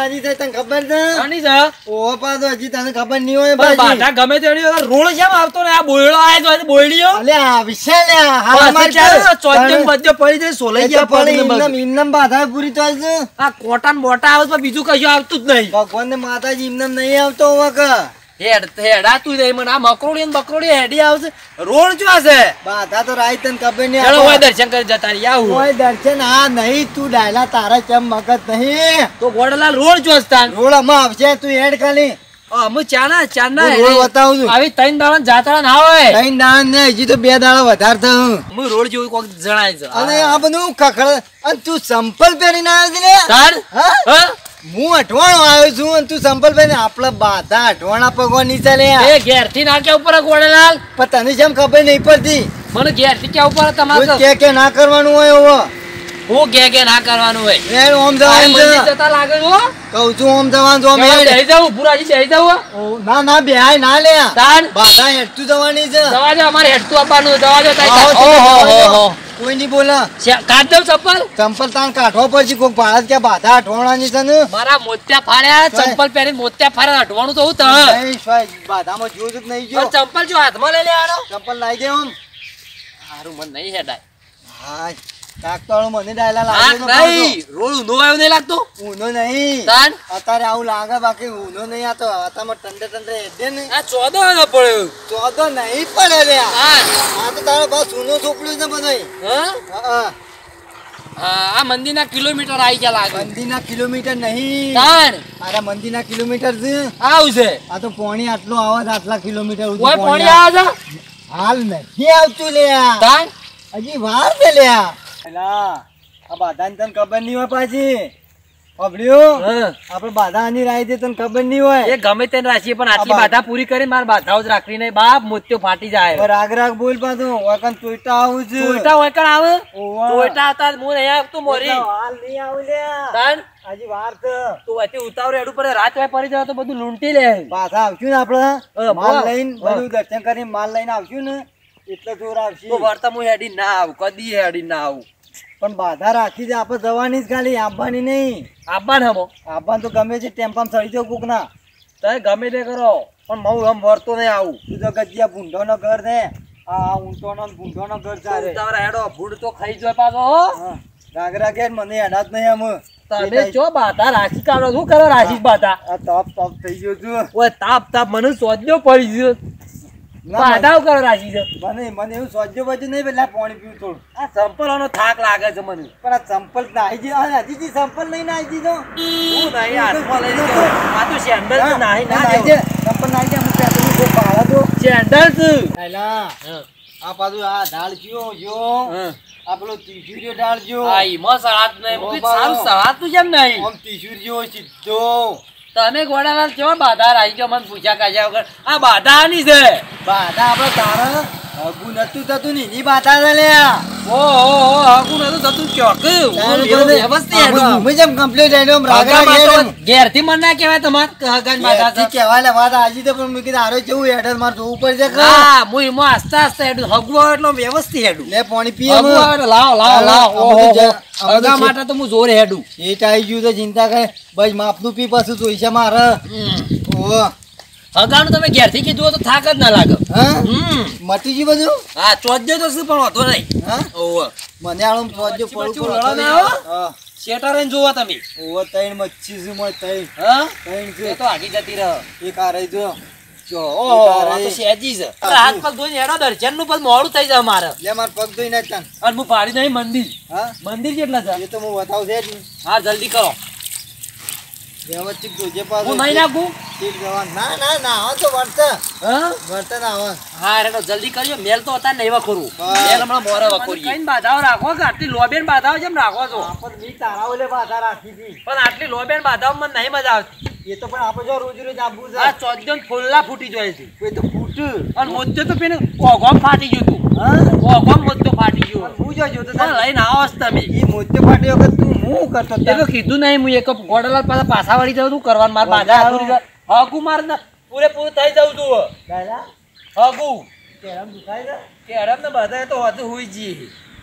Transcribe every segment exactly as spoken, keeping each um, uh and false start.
આજી થાય તને ખબર છે આની છે ઓ પાછો હજી તને ખબર નહીં હોય બાધા ગમે તેડી રોડ કેમ આવતો ને આ બોયડો આય તો બોયડીઓ અલે આ વિશે લે હા માર ચોદ્દમ બધો પડી જાય સોલાઈ ગયા પડી ઇન્નમ ઇન્નમ બાધા પૂરી થાય છે આ કોટાન બોટા આવે તો બીજું કશું આવતું જ નહીં ભગવાન ને માતાજી ઇન્નમ નહીં આવતો હવે કે હેડ હેડા તું દે મને આ મકરોડી ને બકરોડી હેડી આવશે રોડ જો છે બાધા તો રાઈ તને ખબર નહીં ચલો ઓય દર્શન કરી જતા રહી આવું ઓય દર્શન આ નહીં તું ડાયલા તારા કેમ મગજ નહીં તો ગોડલાલ રોડ જો સ્થાન રોડ માં આવશે તું હેડ ખાલી અમુ ચાના ચાના રોડ બતાવું છું આવી ત્રણ દાડા જાતરા ના હોય ત્રણ દાડા ને હજી તો બે દાડા વધારે થયું હું રોડ જેવું કોક જણાય છે અને આ બધું કખડ અને તું સંપલ પહેરીને આવ્યો છે ને તાર હા હું અઠવાણો આવ્યો છું અને તું સંપલ પહેરીને આપણા બાધા અઠવાણા પગવા ની ચાલે એ ઘેર થી ના કે ઉપર ગોડલાલ પણ તને જેમ ખબર નહીં પડતી મને ઘેર થી કે ઉપર તમારે કે કે ના કરવાનું હોય હવે હું કે કે ના કરવાનું હોય એ ઓમ જવાનું છે જતા લાગે છો કહું છું ઓમ જવાનું જો મે બેહી જાવ પુરાજી બેહી જાવ ના ના બેહાય ના લે તાર બાધા હેઠતું જવાની છે જવા દે અમારે હેઠતું આપવાનું જવા દે તાઈ ઓહો હો કોઈ નહીં બોલા કાઢ દઉં ચપ્પલ ચંપલ તાન કાઢવો પડશે કોક ભારત કે બાધા અઠવાણાની છે ને મારા મોત્યા ફાડ્યા ચંપલ પહેરીને મોત્યા ફાડ્યા અઠવાણું તો હું તો નહીં સ્વાય બાધામાં જોયું જ નહીં જો ચંપલ જો હાથમાં લઈ લેવાનો ચંપલ લાવી દે ઓમ હારું મને નહીં હેડાય હા કાકતાળો મને ડાયલા લાગે નહીં રોડ ઊંધો આવ્યો નહીં લાગતો ઊંધો નહીં તાન અત્યારે આવું લાગે બાકી ઊંધો નહીં આતો આતામાં ટંડે ટંડે હેડે ને આ ચોદો ન પડ્યો ચોદો નહીં પડે રે હા આ તો તારો બસ ઊનો ચોપડ્યું છે બધું હા હા આ મંદિરના કિલોમીટર આવી ગયા લાગે મંદિરના કિલોમીટર નહીં તાન અરે મંદિરના કિલોમીટર છે આવું છે આ તો પોણી આટલો આવે આટલા કિલોમીટર ઓય પોણી આવે છે હાલ નથી આવતું લે તાન હજી વાર છે લે એલા આ બાધાને તને ખબર નહીં હોય પાછી અબડ્યું આપણે બાધા આની રાઈ દે તને ખબર નહીં હોય એ ગમે તેને રાખીએ પણ આટલી બાધા પૂરી કરી માર બાધાઓ જ રાખવી નહીં બાપ મોત્યો ફાટી જાય રાગ રાગ બોલ પાછું ઓકન તોઈટા આવું છે તોઈટા ઓકન આવે તોઈટા આવતા હું નહીં આવતો મોરી હાલ નહીં આવું લે તાન હજી વાર છે તું અતિ ઉતાવળ એડું પર રાત વાય પડી જાય તો બધું લૂંટી લે પાછા આવશું ને આપણે માલ લઈને બધું દર્શન કરીને માલ લઈને આવશું ને એટલે જોર આવશે તો વર્તા હું હેડી ના આવું કદી હેડી ના આવું પણ બાધા રાખી છે આપણે જવાની જ ખાલી આવવાની નહીં આવવાનું હમો આવવાનું તો ગમે છે ટેમ્પામાં ચડી જાવ કોક ના તમે ગમે તે કરો પણ હું આમ વરતો નહીં આવું તું તો ગજિયા ભૂંડો નો ઘર છે આ ઊંટો નો ભૂંડો નો ઘર ચાલે તમારા હેડો ભૂંડ તો ખાઈ જાય પાછો રાગ રાગે મને હેડા જ નહીં આમ તમે જો બાધા રાખી કાઢો શું કરો રાખી બાધા આ તાપ તાપ થઈ ગયો છું ઓય તાપ તાપ મને સોજો પડી ગયો બાધાઓ કરો રાખી છે મને મને એવું સોજો બાજુ નહીં પેલા પાણી પીવું થોડું આ ચંપલનો થાક લાગે છે મને પણ આ ચંપલ નાહી જી હજી ચંપલ નહીં નાહી દીધો હું નહીં હાથમાં લઈ લીધો આ તો સેન્ડલ તો નાહી ના નાહી દે ચંપલ નાહી દે હું પેટ્રોલ કો પાળા તો સેન્ડલ છે એલા આ પાછું આ ઢાળ જ્યો જો આ પેલો તીસુરીયો ઢાળ જો આ ઈમાં સળાત નહીં મુકી સારું સળાતું જેમ નહીં આમ તીસુરીયો સીધો તમે ગોડાલાલ કેવો બાધા રાઈ ગયો મને પૂછ્યા કાજ્યા વગર આ બાધા આની છે બાધા આપણે તારા હગુ નતું થતું ને એની બાધા છે લે ઓહો હગુ નતું થતું ચોક વ્યવસ્થિત હું જેમ કમ્પ્લીટ આઈડમ રાગા ઘેર ઘેર થી મને ના કહેવાય તમાર હગાન બાધા છે કહેવાય લે વાત આજી તો પણ મૂકી આરો જેવું હેડર માર જોવું પડશે હા હું એમાં આસ્તા આસ્તા હેડું હગુ આવે એટલે વ્યવસ્થિત હેડું લે પાણી પીએ હગુ આવે લાવ લાવ લાવ ઓહો હગા માટે તો હું જોરે હેડું એ ટાઈ ગયું તો ચિંતા કરે બસ માપનું પી પાછું જોઈશે મારે ઓહો હગાનું તમે ઘેર થી કીધું તો થાક જ ના લાગે હા હમ મટી ગયું બધું હા ચોજ્જો તો શું પણ વાંધો નહીં હા ઓહો મને આળમ ચોજ્જો પડું લડો ના હા શેટર જોવા તમે ઓહો તૈણ મચ્છી છે મોય તૈણ હા તૈણ છે તો આગી જતી રહે એક આ રહી જો જો ઓહો આ તો શેજી છે હાથ પગ ધોઈને હેડો દર્શન નું પગ મોડું થઈ જાય મારે લે માર પગ ધોઈ નાખ તન અને હું પાડી નહીં મંદિર હા મંદિર કેટલા છે એ તો હું બતાવ છે જ હા જલ્દી કરો વ્યવસ્થિત જોજે પાછો હું નહીં નાખું ઠીક જવા ના ના ના આવો તો વર્ત હા વર્ત ના આવો હા રેડો જલ્દી કરજો મેલ તો હતા નહીં વખોરું હા. મેલ હમણાં મોરે વખોરી કઈ બાધાઓ રાખો કે આટલી લોબેન બાધાઓ જેમ રાખો છો પણ મી તારા ઓલે બાધા રાખી હતી પણ આટલી લોબેન બાધાઓ મને નહીં મજા આવતી એ તો પણ આપણે જો રોજ રોજ આપવું છે આ ચોજન ફૂલ્લા ફૂટી જાય છે કોઈ તો ફૂટ અને મોજે તો પેને ઓગોમ ફાટી ગયું તું હા ઓગોમ મોજો ફાટી ગયો હું જો જો તો પણ લઈને આવો જ તમે ઈ મોટે પાટી વખત તું હું કરતો એ તો કીધું નહીં હું એક ગોડલાલ પાછા પાછા વળી જાઉં તું કરવાનું માર બાધા પૂરી હગુ માર પૂરેપૂરું થઈ જાઉં તું દાદા હગુ કેરમ દુખાય છે કે હરમ ને બધા તો હતું હોઈ જી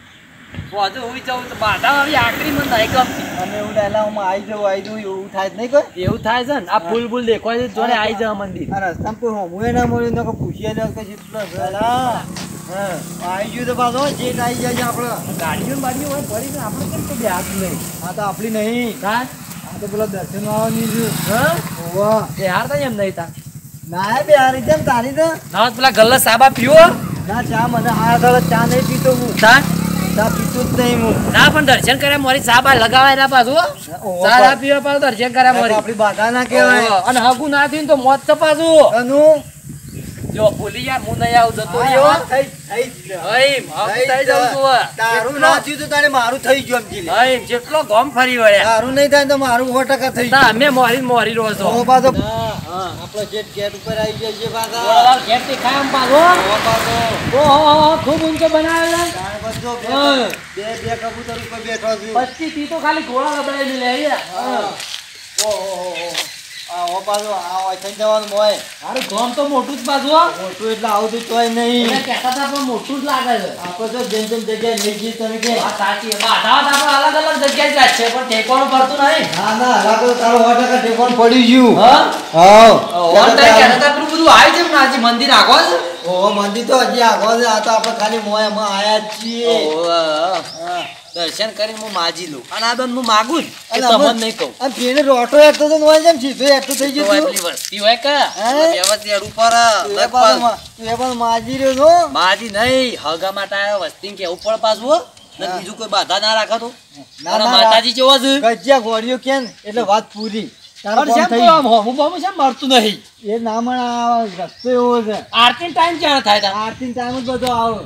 વધુ હોઈ જાવ તો બાધા વાળી આકરી મને નહીં ગમતી. અમે એવું ડાયલામાં આવી જવું આવી જવું એવું થાય જ નહીં કોઈ. એવું થાય છે ને આ ફૂલ ફૂલ દેખાય છે જોડે આવી જવા મંદિર. આ રસ્તામાં કોઈ હોમુએ ના મળ્યું તો પૂછીએ લે કે જેટલો છે. હા આવી ગયું તો પાછો જેટ આવી જાય છે આપણે. ગાડીઓ બાડીઓ હોય ફરી ને આપણે કેમ કે હાથ નહીં. આ તો આપણી નહીં. હા આ તો પેલા દર્શન આવવાની છે. હા ઓવા એ હાર થાય એમ નહીં તા ના બે હારી જેમ તારી તો ના પેલા ગલ્લા સાબા પીવો ના ચા મને આ ગળે ચા નહીં પીતો હું. તા ચા પીતો જ નહીં હું. ના પણ દર્શન કર્યા મોરી સાબા લગાવાય ના પાછું ચા ના પીવા પાછું દર્શન કર્યા મોરી આપણી બાધા ના કહેવાય. અને હગું ના થયું તો મોત તો પાછું અનું જો ભૂલી યાર હું નહીં આવું જતો રહ્યો થઈ થઈ જ હઈ હગું થઈ જાઉં છું હવે. તારું ના થયું તો તારે મારું થઈ ગયું સમજી લે. હઈ જેટલો ગોમ ફરી વળ્યા તારું નહીં થાય તો મારું સો ટકા થઈ તા ગયું. અમે મોરી ને મોરી રહો છો ઓ પાછો આપણો જેટ ગેટ ઉપર આવી જાય છે પાછા. ગોળાવાળ ઘેર થી ખાય આમ પાછો ઓ પાછો ઓહો ખૂબ ઊંચો બનાવેલો તારે બધો બે હા. બે બે કબૂતર ઉપર બેઠો છું. પચી તી તો ખાલી ઘોડા લબડાઈ લે અહીંયા હા. ઓ ઓ ઓ આ ઓ પાછો આ હોય થઈ જવાનું મોય. અરે ગોમ તો મોટું જ પાછું હો. મોટું એટલે આવતું તોય નહીં. એને કહેતા હતા પણ મોટું જ લાગે છે આપણે તો જેમ જેમ જગ્યાએ લઈ જઈએ તમે કે આ સાચી બાધા આપણે અલગ અલગ જગ્યાએ જ છે પણ ઠેકવાનું પડતું નહીં ના ના હલા તો તારો સો ટકા ટેકોન પડી ગયું. હા હા ઓન તારી કહેતા હતા પેલું બધું આવી છે ને આજે મંદિર આગળ છે ઓ મંદિર તો હજી આગળ છે. આ તો આપણે ખાલી મોય માં આયા જ છીએ. હા. દર્શન કરીને હું માજી લઉં અને આ બંધ હું માગું જ કે અને તમને અમે- નહીં કહું આ પેને રોટો એકતો તો નોય જેમ સીધો એકતો થઈ તો ગયો એટલી વસ્તી હોય કે હે? વ્યવસ્થિત હેડ ઉપર તું એ પાછો મા- તું એ પણ માજી રહ્યો છો. માજી નહીં હગા માટે આવ્યો વસ્તી કેવું પડે પાછું હો. ને હા. બીજું કોઈ બાધા ના રાખો તો ના, અને ના, માતાજી કેવો છે ગજિયા ગોળીઓ કેમ એટલે વાત પૂરી. તારું પણ કામ શેમ થઈ તો આમ હોમું બોમું શેમ મળતું નહીં ગયું. એ ના મને આ રસ્તો એવો છે. આરતી ટાઈમ ક્યાં થાય તા આરતી ટાઈમ જ બધો આવો.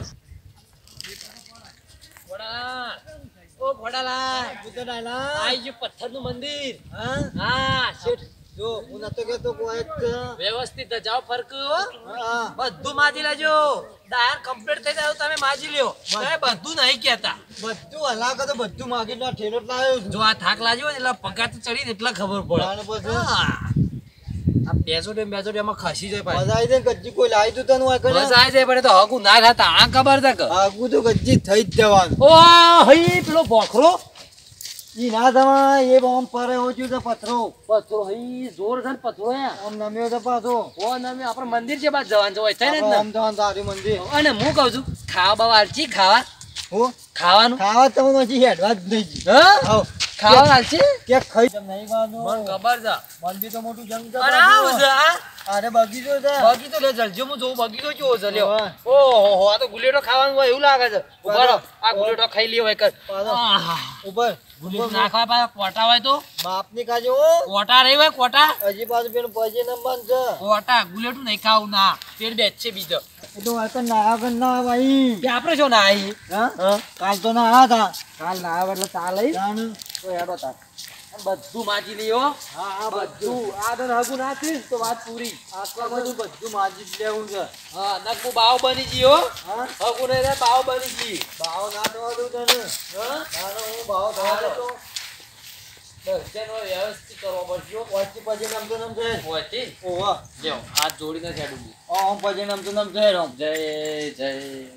ઘોડા ઓ ઘોડાલા ઉતર આયલા. આઈ ગયું પથ્થરનું મંદિર હા? હા શેઠ જો હું નતો કેતો કોઈ જ. વ્યવસ્થિત જાઓ ફરક હો. હા. બધું માજી લેજો ડાયર કમ્પ્લીટ થઈ જાય તો તમે માજી લ્યો તમે બધું નહીં કહેતા બધું હલાકો તો બધું માગી નો ઠેલો જ લાવ્યો છું. જો આ થાક લાગ્યો હોય ને એટલે પગાર તો ચડી ને એટલે ખબર પડે તાણે પછી હા. આ બેસો ડેમ બેસો ડેમ માં ખસી જાય પાછી મજા આવી જાય ને ગજ્જી કોઈ લાવી તું તને હોય કરે. બસ આવી જાય પડે તો હગું ના થતા આ ખબર છે કે આગું તો ગજ્જી થઈ જ જવાનું. ઓ હઈ પેલો ભોખરો ઈ ના થવા એ બોમ્બ પરે ઓછું તો પથરો પથરો હઈ જોર છે ને પથરો હે આમ નમ્યો તો પાછો. ઓ નમે આપણે મંદિર છે બાદ જવાનું છે હોય થાય ને જ આપણે ને આમ જવાનું તારું મંદિર. અને હું કહું છું ખાવા બાવા આલચી ખાવા હું ખાવાનું ખાવા તમને હજી હેડવા જ નહીં ગઈ. હા આવ ખાવા આલચી કે ખાઈ જમ નહીં બાંધો. મને ખબર છે મંદિર તો મોટું જંગ છે અને આવું છે પાછું. આ અરે બગીચો છે. બગીચો લે જલજો હું જોઉં બગીચો કેવો છે લ્યો ઓહો. ઓહો હો આ તો ગુલેટો ખાવાનું હોય એવું લાગે છે ઉભા રહો આ ગુલેટો ખાઈ લ્યો હોય કર પાછો. આહા. ઉપર ગુલેટો ના ખાવા પાછા કોટા હોય તો બાપની કાજે હો. કોટા રહી હોય કોટા હજી પાછું પેલું પજે નંબર છે. કોટા ગુલેટું નહીં ખાવું ના પેટ બેચ છે બીજો એટલે આ તો ના આગળ ના ભાઈ. કે આપણે શું ના આવી હા? કાલ તો ના આવ્યા હતા. કાલ ના આવે એટલે ચાલે જાણ. તો હેડો તાર બધું માજી લ્યો હા હા બધું આ તો હગું ના થયું તો વાત પૂરી આટલા બધું બધું માજી જ લેવું છે. હા નકુ બાવ બની ગયો હા? હગું નહીં થાય બાવ બની ગઈ ભાવ ના થવા દઉં તને. હા ના ના હું ભાવ થવા હાલે દઉં. તો દર્શન હોય વ્યવસ્થિત કરવો પડશે હો. વચ્ચે પજે નામ તો નામ છે. હોયથી ઓહો. લ્યો હાથ જોડીને છેડું ઓમ પજે નામ તો નામ છે રામ. જય જય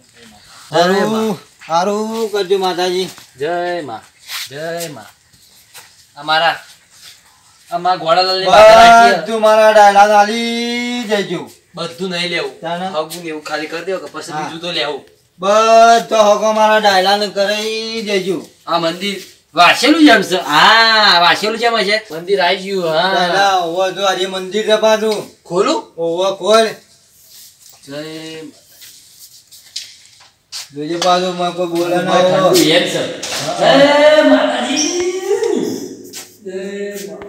હારું હારું કરજો માતાજી. જય માં જય માં અમારા અમારા ગોળાલાલની બાધા રાખી બધું મારા ડાયલા આલી જજો. બધું નહીં લેવું તાને? હગું ને એવું ખાલી કરી દેવો કે પછી હા. બીજું તો લેવું બધો હકો મારા ડાયલા ને કરી દેજો. આ મંદિર વાસેલું જેમ છે હા વાસેલું જેમ છે મંદિર આવી ગયું હા ડાયલા ઓવો જો આજે મંદિર છે પાછું. ખોલું ઓવો ખોલ. જય જોજે પાછું મને કોઈ બોલે ના ઠંડુ હો. એમ છે જય માતાજી જય મા-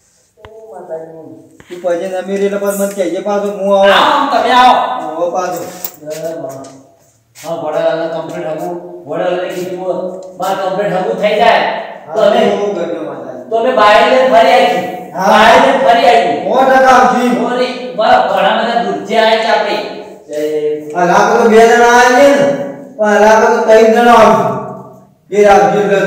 તું પજે નમી રહી એટલે પછી મને કહેજે પાછું હું આવો. આવો તમે આવો ઓવો પાછું. જય મા. હા વડાલાલને કમ્પ્લીટ હગું વડાલાલને કીધું માર કમ્પ્લીટ હગું થઈ જાય તો અમે હારું કરજો માતાજી. તો અમે બાય લઈને ફરી આવી હા. બાય લઈને ફરી આવી સો ટકા આવજી. મોરી બરાબર ઘણા બધા દૂરથી આવ્યા છે આપણે જય હલાકો તો બે જણા આવે છે ને પણ હલાકો તો ત્રણ જણા આવશે. એ રાખજો એટલે.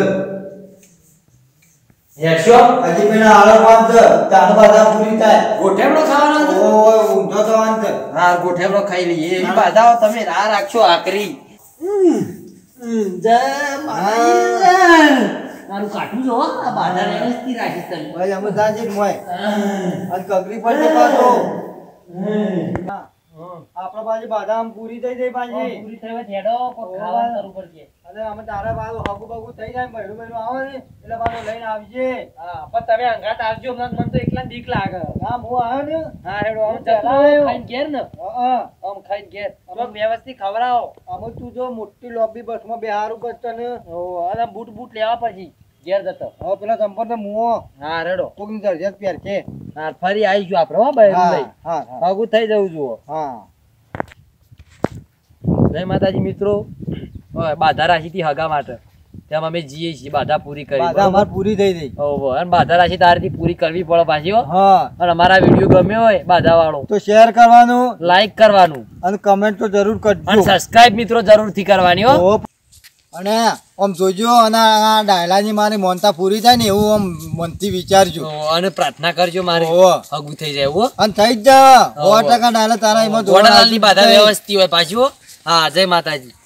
હેડશો હજી પેલા હાલો પાંચ છે. તાનો બાધા પૂરી થાય. ગોઠેમડો ખાવાનો છે ઓય ઊંધો થવાનું છે. હા ગોઠેમડો ખાઈ લઈએ એવી બાધાઓ તમે ના રાખશો આકરી જય માતાજી. તારું કાઠું જો હો, આ બાધા વ્યવસ્થિત રાખીશ તને. ભાઈ અમે જાજે મોય અને કગરી પર તે પાછો હા આપણા પાછી બાધા આમ પૂરી થઈ જાય પાછી પૂરી થઈ હોય હેડો કોઈ ખાવાનું કરવું પડશે. અને અમે તારા બાજુ હગુ બગુ થઈ જાય મહિનું મહિનું આવે ને એટલે પાછો લઈને આવજે. હા પણ તમે અંગાત આવજો, મને મને તો એકલા બીક લાગે. હા હું આવ્યો ને હા હેડો આમ ચાલો. ખાઈને ઘેર ને હા આમ ખાઈને ઘેર તો વ્યવસ્થિત ખવડાવો. અમે તું જો મોટી લોબી બસમાં બેહારું કરતો ને ઓ અને બૂટ બૂટ લેવા પછી ઘેર જતો. હવે પેલા ચંપર ને મુઓ હા રેડો કોકની દરજત પહેર છે. હા ફરી આવીશું આપણે હો ભાઈ હા ભાઈ હા હા આગું થઈ જવું જુઓ. હા જય માતાજી મિત્રો. હવે બાધા રાખી હતી હગા માટે તેમ અમે જઈએ છીએ બાધા પૂરી કરી. બાધા અમાર પૂરી થઈ ગઈ. ઓહો અને બાધા રાખી તારેથી પૂરી કરવી પડે પાછી હો. હા અને અમારા વિડીયો ગમ્યો હોય બાધા વાળો તો શેર કરવાનું લાઈક કરવાનું અને કમેન્ટ તો જરૂર અને કરજો. સબસ્ક્રાઇબ મિત્રો જરૂરથી કરવાની હો. ઓ, અને આમ જોજો અને આ ડાયલાની મારી મોનતા પૂરી થાય ને એવું આમ મનથી વિચારજો. ઓ, અને પ્રાર્થના કરજો મારે ઓહો. હગું થઈ જાય હો. અને થઈ જ જા સો ટકા ડાયલા તારા એમાં જોવાના ગોડાલાલની બાધા વ્યવસ્થિત હોય પાછી હો. હા જય માતાજી.